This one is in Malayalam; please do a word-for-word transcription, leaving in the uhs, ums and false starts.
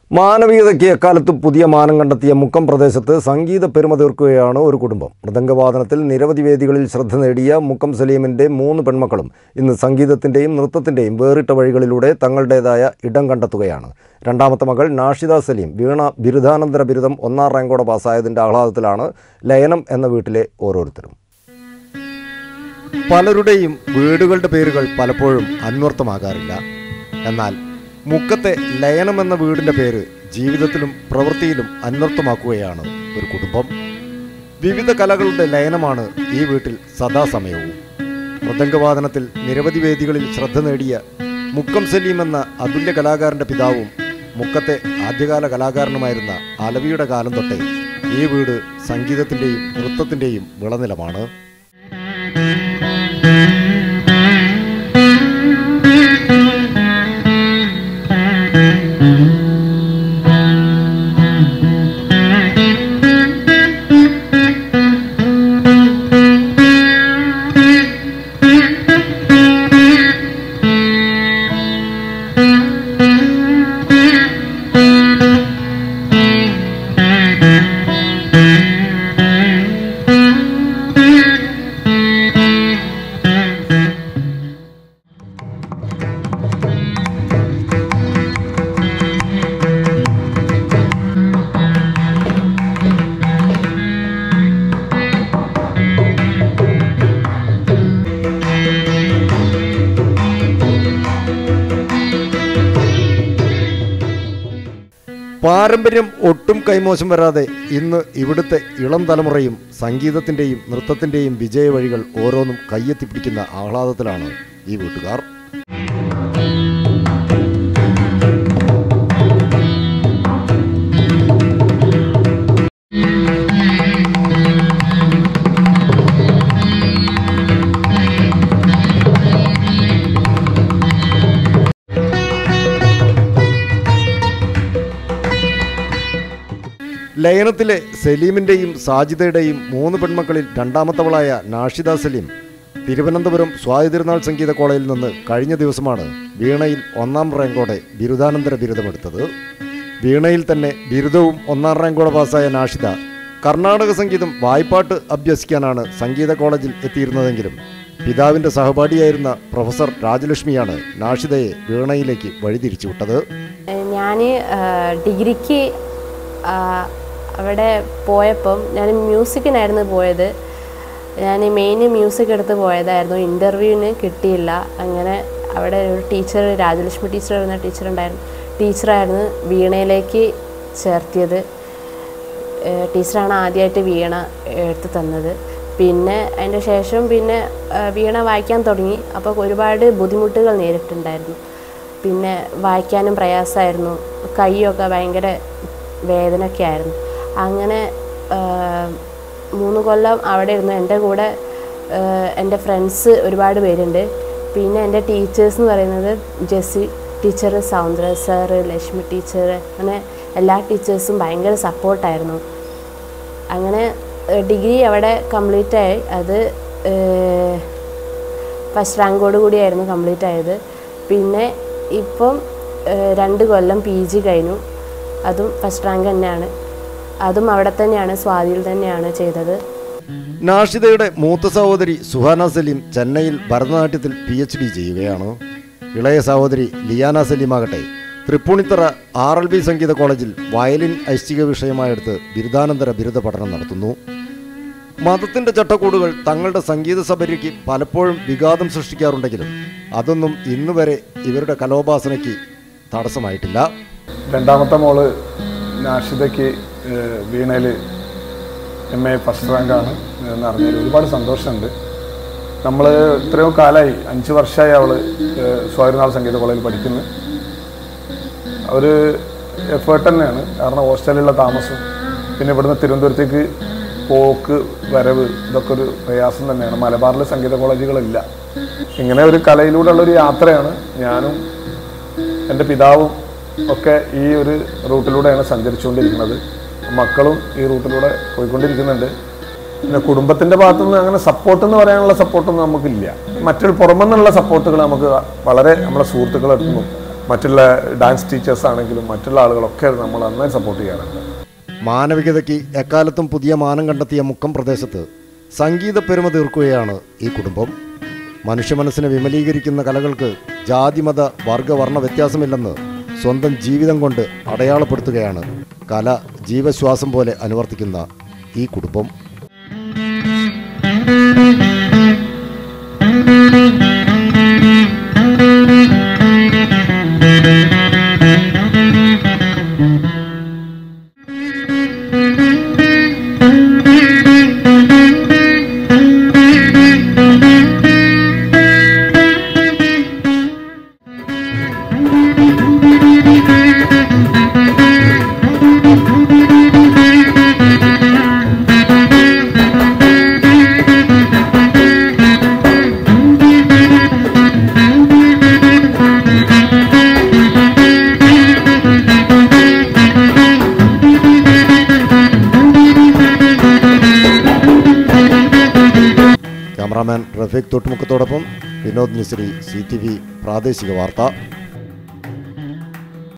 മാനവികതയ്ക്ക് എക്കാലത്തും പുതിയ മാനം കണ്ടെത്തിയ മുക്കം പ്രദേശത്ത് സംഗീത പെരുമ തീർക്കുകയാണ് ഒരു കുടുംബം. മൃദംഗവാദനത്തിൽ നിരവധി വേദികളിൽ ശ്രദ്ധ നേടിയ മുക്കം സലീമിൻ്റെ മൂന്ന് പെൺമക്കളും ഇന്ന് സംഗീതത്തിൻ്റെയും നൃത്തത്തിൻ്റെയും വേറിട്ട വഴികളിലൂടെ തങ്ങളുടേതായ ഇടം കണ്ടെത്തുകയാണ്. രണ്ടാമത്തെ മകൾ നാഷിദ സലീം വീണ ബിരുദാനന്തര ബിരുദം ഒന്നാം റാങ്കോടെ പാസ്സായതിൻ്റെ ആഹ്ലാദത്തിലാണ് ലയനം എന്ന വീട്ടിലെ ഓരോരുത്തരും. പലരുടെയും വീടുകളുടെ പേരുകൾ പലപ്പോഴും അന്വർത്ഥമാകാറില്ല. എന്നാൽ മുക്കത്തെ ലയനം എന്ന വീടിൻ്റെ പേര് ജീവിതത്തിലും പ്രവൃത്തിയിലും അന്വർത്ഥമാക്കുകയാണ് ഒരു കുടുംബം. വിവിധ കലകളുടെ ലയനമാണ് ഈ വീട്ടിൽ സദാസമയവും. മൃദംഗവാദനത്തിൽ നിരവധി വേദികളിൽ ശ്രദ്ധ നേടിയ മുക്കം സലീം എന്ന അതുല്യ കലാകാരൻ്റെ പിതാവും മുക്കത്തെ ആദ്യകാല കലാകാരനുമായിരുന്ന അലവിയുടെ കാലം തൊട്ടേ ഈ വീട് സംഗീതത്തിൻ്റെയും നൃത്തത്തിൻ്റെയും വിളനിലമാണ്. പാരമ്പര്യം ഒട്ടും കൈമോശം വരാതെ ഇന്ന് ഇവിടുത്തെ ഇളം തലമുറയും സംഗീതത്തിൻ്റെയും നൃത്തത്തിൻ്റെയും വിജയ വഴികൾ ഓരോന്നും കയ്യെത്തിപ്പിടിക്കുന്ന ആഹ്ലാദത്തിലാണ് ഈ വീട്ടുകാർ. ലയനത്തിലെ സലീമിൻ്റെയും സാജിദയുടെയും മൂന്ന് പെൺമക്കളിൽ രണ്ടാമത്തവളായ നാഷിദ സലീം തിരുവനന്തപുരം സ്വാതി തിരുനാൾ സംഗീത കോളേജിൽ നിന്ന് കഴിഞ്ഞ ദിവസമാണ് വീണയിൽ ഒന്നാം റാങ്കോടെ ബിരുദാനന്തര ബിരുദമെടുത്തത്. വീണയിൽ തന്നെ ബിരുദവും ഒന്നാം റാങ്കോടെ പാസ്സായ നാഷിദ കർണാടക സംഗീതം വായ്പാട്ട് അഭ്യസിക്കാനാണ് സംഗീത കോളേജിൽ എത്തിയിരുന്നതെങ്കിലും പിതാവിൻ്റെ സഹപാഠിയായിരുന്ന പ്രൊഫസർ രാജലക്ഷ്മിയാണ് നാഷിദയെ വീണയിലേക്ക് വഴിതിരിച്ചുവിട്ടത്. ഞാൻ ഡിഗ്രിക്ക് അവിടെ പോയപ്പം ഞാൻ മ്യൂസിക്കിനായിരുന്നു പോയത്. ഞാൻ മെയിൻ മ്യൂസിക് എടുത്ത് പോയതായിരുന്നു. ഇൻ്റർവ്യൂവിന് കിട്ടിയില്ല. അങ്ങനെ അവിടെ ഒരു ടീച്ചർ, രാജലക്ഷ്മി ടീച്ചർ എന്ന ടീച്ചറുണ്ടായിരുന്നു. ടീച്ചറായിരുന്നു വീണയിലേക്ക് ചേർത്തിയത്. ടീച്ചറാണ് ആദ്യമായിട്ട് വീണ എടുത്ത് തന്നത്. പിന്നെ അതിൻ്റെ ശേഷം പിന്നെ വീണ വായിക്കാൻ തുടങ്ങി. അപ്പോൾ ഒരുപാട് ബുദ്ധിമുട്ടുകൾ നേരിട്ടുണ്ടായിരുന്നു. പിന്നെ വായിക്കാനും പ്രയാസമായിരുന്നു. കൈയൊക്കെ ഭയങ്കര വേദനയൊക്കെ ആയിരുന്നു. അങ്ങനെ മൂന്ന് കൊല്ലം അവിടെ ഇരുന്നു. എൻ്റെ കൂടെ എൻ്റെ ഫ്രണ്ട്സ് ഒരുപാട് പേരുണ്ട്. പിന്നെ എൻ്റെ ടീച്ചേഴ്സ് എന്ന് പറയുന്നത് Jessy teacher, Soundarya sir, Lakshmi teacher, അങ്ങനെ എല്ലാ ടീച്ചേഴ്സും ഭയങ്കര സപ്പോർട്ടായിരുന്നു. അങ്ങനെ ഡിഗ്രി അവിടെ കംപ്ലീറ്റ് ആയി. അത് ഫസ്റ്റ് റാങ്കോട് കൂടിയായിരുന്നു കംപ്ലീറ്റ് ആയത്. പിന്നെ ഇപ്പം രണ്ട് കൊല്ലം പി ജി കഴിഞ്ഞു. അതും ഫസ്റ്റ് റാങ്ക് തന്നെയാണ്. അതും അവിടെ തന്നെയാണ്, സ്വാതിയിൽ തന്നെയാണ് ചെയ്തത്. നാഷിദയുടെ മൂത്ത സഹോദരി സുഹാന സലീം ചെന്നൈയിൽ ഭരതനാട്യത്തിൽ പി എച്ച് ഡി ചെയ്യുകയാണ്. ഇളയ സഹോദരി ലിയാന സലീമാകട്ടെ തൃപ്പൂണിത്തറ ആർ എൽ ബി സംഗീത കോളേജിൽ വയലിൻ ഐച്ഛിക വിഷയമായെടുത്ത് ബിരുദാനന്തര ബിരുദ പഠനം നടത്തുന്നു. മതത്തിൻ്റെ ചട്ടക്കൂടുകൾ തങ്ങളുടെ സംഗീത സഭയ്ക്ക് പലപ്പോഴും വിഘാതം സൃഷ്ടിക്കാറുണ്ടെങ്കിലും അതൊന്നും ഇന്ന് വരെ ഇവരുടെ കലോപാസനയ്ക്ക് തടസ്സമായിട്ടില്ല. രണ്ടാമത്തെ മോള് നാഷിദയ്ക്ക് വീണയിൽ എം എ ഫസ്റ്റ് റാങ്കാണ് എന്നറിഞ്ഞതിൽ ഒരുപാട് സന്തോഷമുണ്ട്. നമ്മൾ ഇത്രയോ കാലമായി, അഞ്ച് വർഷമായി അവൾ സ്വാതി തിരുനാൾ സംഗീത കോളേജിൽ പഠിക്കുന്നു. ഒരു എഫേർട്ട് തന്നെയാണ്. കാരണം ഹോസ്റ്റലിലുള്ള താമസം, പിന്നെ ഇവിടുന്ന് തിരുവനന്തപുരത്തേക്ക് പോക്ക് വരവ്, ഇതൊക്കെ ഒരു പ്രയാസം തന്നെയാണ്. മലബാറിൽ സംഗീത കോളേജുകളില്ല. ഇങ്ങനെ ഒരു കലയിലൂടെയുള്ളൊരു യാത്രയാണ്. ഞാനും എൻ്റെ പിതാവും ഒക്കെ ഈ ഒരു റൂട്ടിലൂടെയാണ് സഞ്ചരിച്ചുകൊണ്ടിരിക്കുന്നത്. മക്കളും ഈ റൂട്ടിലൂടെ പോയിക്കൊണ്ടിരിക്കുന്നുണ്ട്. പിന്നെ കുടുംബത്തിൻ്റെ ഭാഗത്തുനിന്ന് അങ്ങനെ സപ്പോർട്ടെന്ന് പറയാനുള്ള സപ്പോർട്ടൊന്നും നമുക്കില്ല. മറ്റൊരു പുറമെന്നുള്ള സപ്പോർട്ടുകൾ നമുക്ക് വളരെ നമ്മുടെ സുഹൃത്തുക്കളെടുത്തും മറ്റുള്ള ഡാൻസ് ടീച്ചേഴ്സ് ആണെങ്കിലും മറ്റുള്ള ആളുകളൊക്കെ നമ്മൾ നന്നായി സപ്പോർട്ട് ചെയ്യാറുണ്ട്. മാനവികതയ്ക്ക് എക്കാലത്തും പുതിയ മാനം കണ്ടെത്തിയ മുക്കം പ്രദേശത്ത് സംഗീത പെരുമ തീർക്കുകയാണ് ഈ കുടുംബം. മനുഷ്യ മനസ്സിനെ വിമലീകരിക്കുന്ന കലകൾക്ക് ജാതിമത വർഗവർണ്ണ വ്യത്യാസമില്ലെന്ന് സ്വന്തം ജീവിതം കൊണ്ട് അടയാളപ്പെടുത്തുകയാണ് കല ജീവശ്വാസം പോലെ അനുവർത്തിക്കുന്ന ഈ കുടുംബം. ക്യാമറാമാൻ റഫീഖ് തോട്ടുമുക്കത്തോടൊപ്പം Vinod Mishri, C T V പ്രാദേശിക വാർത്ത.